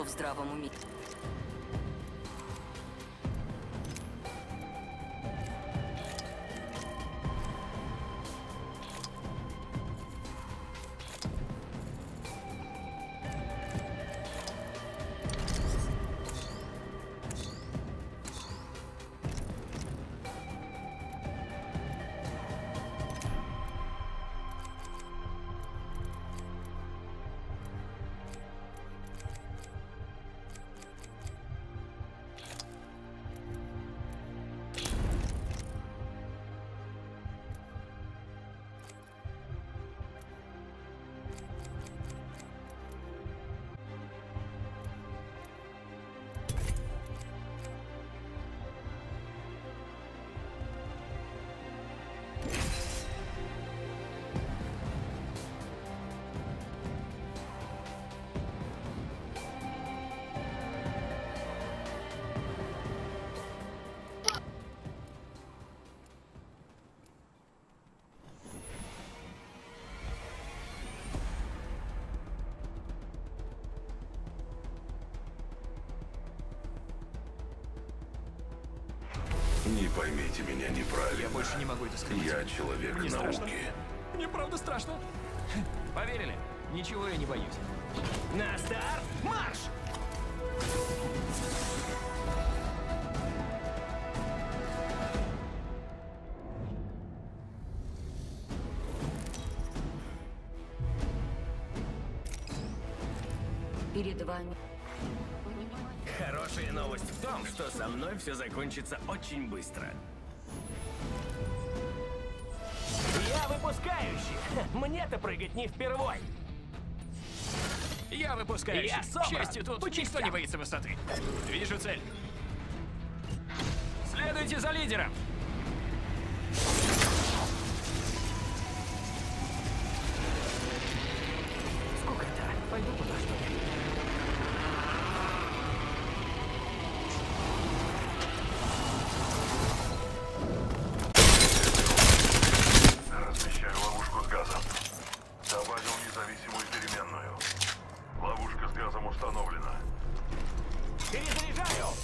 в здравом уме. Не поймите меня неправильно. Я больше не могу это скрыть. Я человек Мне науки. страшно. Мне правда страшно. Поверили? Ничего я не боюсь. На старт, марш! Перед вами. Хорошая новость в том, что со мной все закончится очень быстро. Я выпускающий. Мне-то прыгать не впервой. Я выпускаюсь. Я К собран. счастью, тут По никто частям. не боится высоты. Вижу цель. Следуйте за лидером. Сколько-то. Пойду туда, что ли? Размещаю ловушку с газом. Добавил независимую переменную. Ловушка с газом установлена. Перезаряжаю!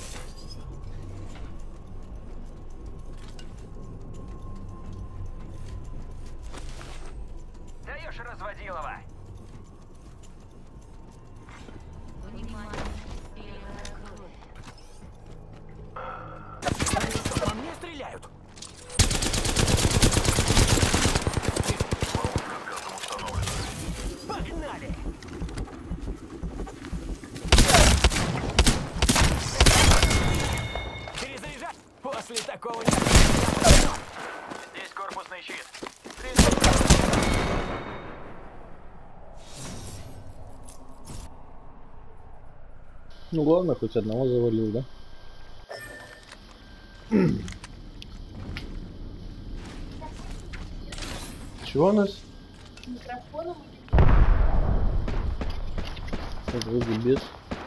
Даешь, разводилова! По мне стреляют! Ловушка с газом установлена. Погнали! Перезаряжать! После такого не... Здесь корпусный щит. Ну главное, хоть одного завалил, да? Чего у нас? Так, вроде без.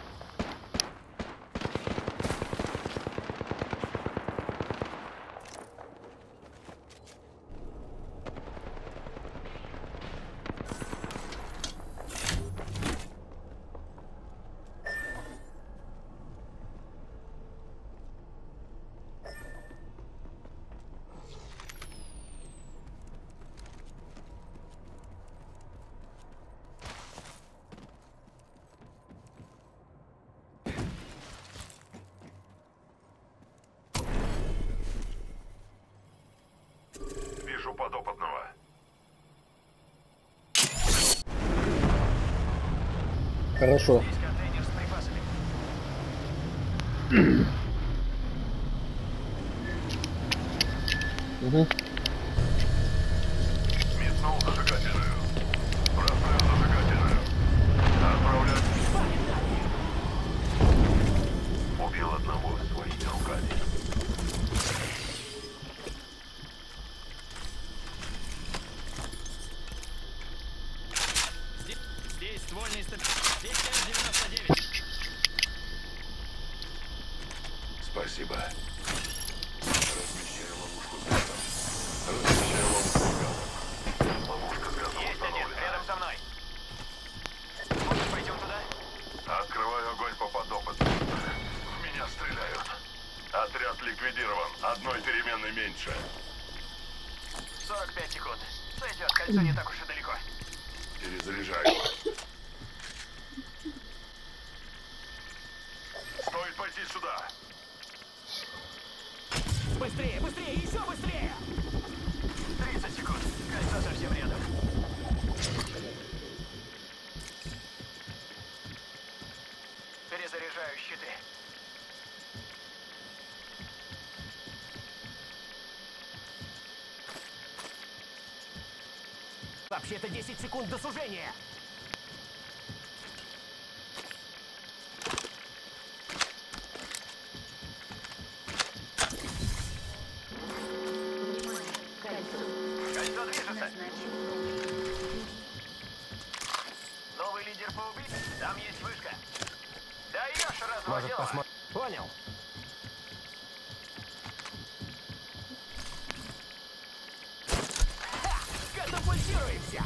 Вижу подопытного. Хорошо. Здесь контейнер с припасами. Угу. Метнул зажигательную. Бросаю зажигательную. Отправляю. Убил одного своими руками. Здесь ствольный стаб... Здесь М99. Спасибо. Размещаю ловушку с газом. Размещаю ловушку с газом. Ловушка с газом Есть один, установлена. рядом со мной. Может, пойдем туда? Открываю огонь по подопытным. В меня стреляют. Отряд ликвидирован. Одной переменной меньше. 45 секунд. Сойдет, кольцо не так уж и далеко. Перезаряжаю. Стоит пойти сюда. Быстрее, быстрее, еще быстрее! 30 секунд. Кольцо совсем рядом. Перезаряжаю щиты. Вообще-то 10 секунд до сужения. Кольцо движется. Новый лидер по убийству. Там есть вышка. Даешь, разводила. Понял. Катапультируемся.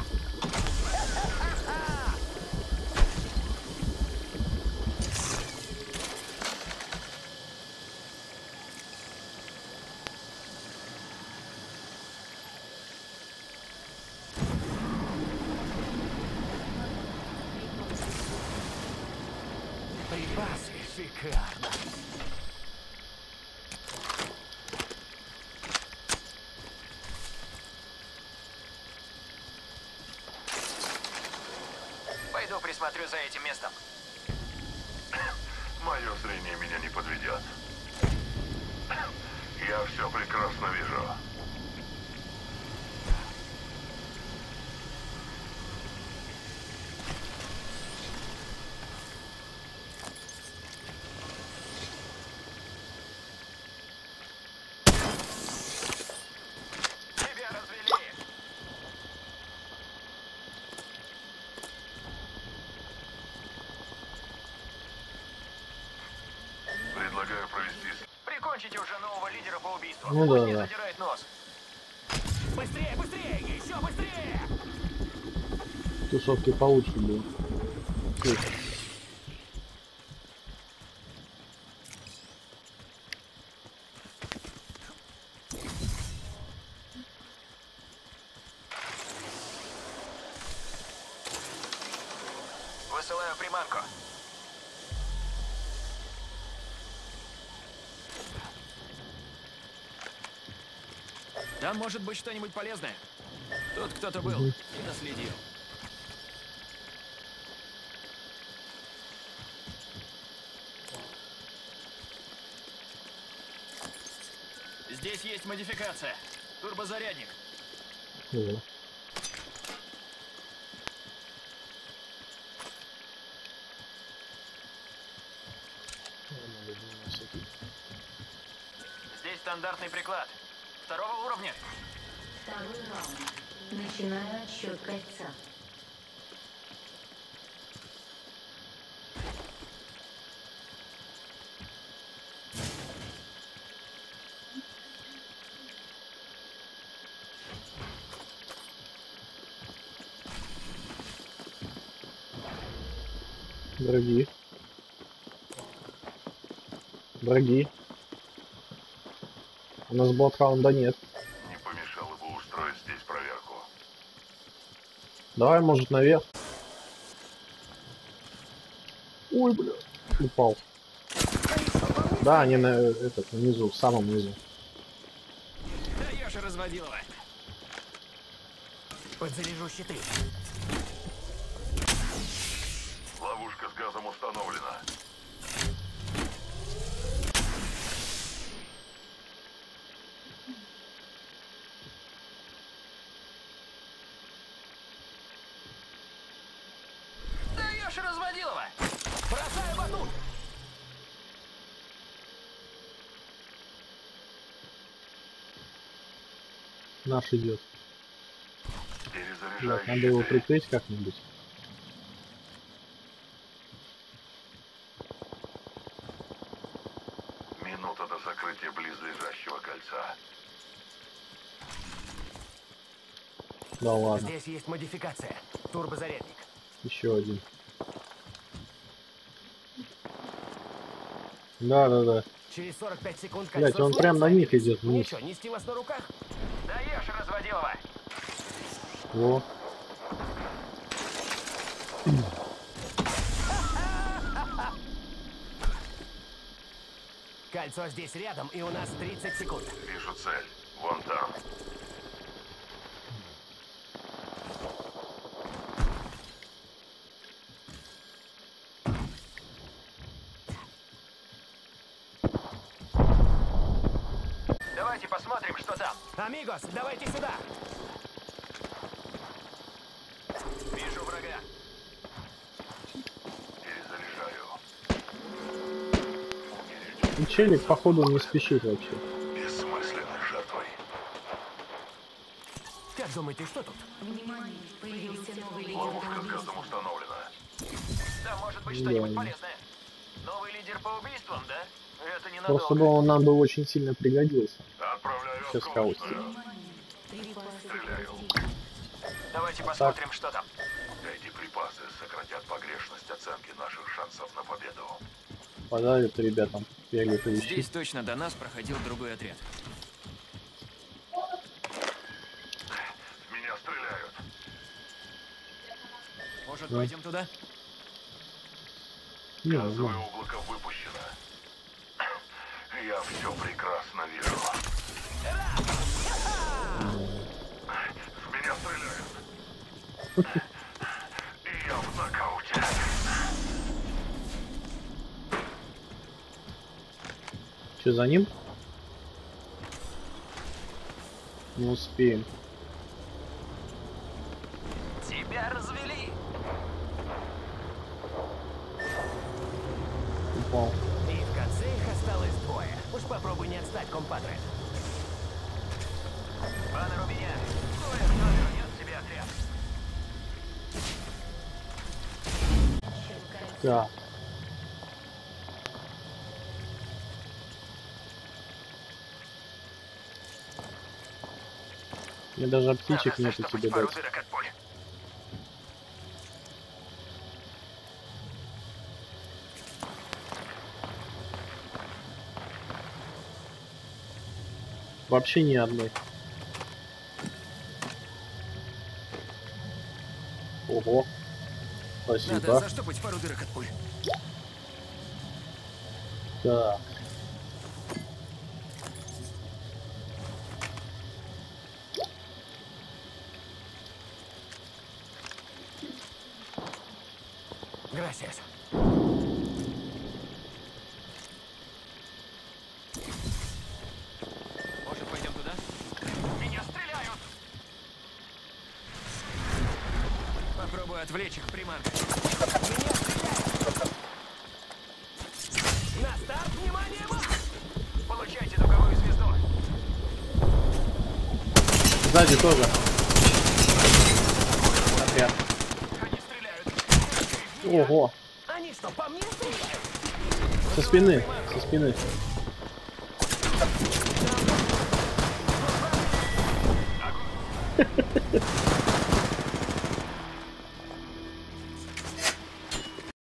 Припасы шикарно. Пойду присмотрю за этим местом. Мое зрение меня не подведет. Я все прекрасно вижу. Тебя развели. Предлагаю провести... Прикончите уже нового лидера по убийству. Ну Пусть да, не да. задирает нос. Быстрее, быстрее, еще быстрее! Тусовки получше было. Слушай. Высылаю приманку. Там может быть что-нибудь полезное. Тут кто-то был и наследил. Здесь есть модификация. Турбозарядник. Ого. Здесь стандартный приклад. Второго уровня. Второй раунд. Начинаю отсчет кольца. Враги. Враги. У нас блокаунда нет. Не помешало бы устроить здесь проверку. Давай, может, наверх. Ой, бля. Упал. Да, они на этот, внизу, в самом низу. Даешь, разводилова. Подзаряжу щиты. Ловушка с газом установлена. Даешь, разводилова. Бросаю батут. Наш идет. Перезаряжаю Так, надо его щиты. прикрыть как-нибудь. Минута до закрытия близлежащего кольца. Да ладно. Здесь есть модификация. Турбозарядник. Еще один. Да. Через 45 секунд Блять, кольцо он снова прям на них замедлится. идет вниз. Ничего, нести вас на руках? Даешь, разводилова. Во. Кольцо здесь рядом, и у нас 30 секунд. Вижу цель. Вон там. Давайте посмотрим, что там. Амигос, давайте сюда. Вижу врага. Перезаряжаю. И челик, походу, не спешит вообще. Бессмысленной жертвой. Как думаете, что тут? Внимание, появился новый лидер Ловушка с убийства. газом установлена. Там может быть Да. что-нибудь полезное. Новый лидер по убийствам, да? Это Просто ненадолго. бы он нам бы очень сильно пригодился. Отправляю Сейчас осколочную. Внимание, припасы Стреляю. подойти. Давайте посмотрим, что там. Эти припасы сократят погрешность оценки наших шансов на победу. Подарит ребятам фиолетовый Здесь щит. точно до нас проходил другой отряд. В меня стреляют. Может, Да. пойдем туда? Не Газовое знаю. облако выпущено. Я все прекрасно вижу. В меня стреляют. И я в нокауте. Че, за ним? Не успеем. Тебя развели. Упал. И в конце их осталось двое. Уж попробуй не отстать, компадре. Баннер у меня. Кое-кто вернет себе отряд. Щелкается. Да. Мне даже аптечек Надо нету заштопать тебе пару дать. дырок от пуль. Вообще ни одной. Ого. Надо Спасибо. заштопать пару дырок от пуль. Так. Грасиас. Может, пойдем туда? Меня стреляют! Попробую отвлечь их приманкой. Меня стреляют! На старт, внимание, марш! Получайте звуковую звезду. Сзади тоже. Отряд. Они стреляют. Ого. Они что, по мне стреляют? Со спины. Со спины.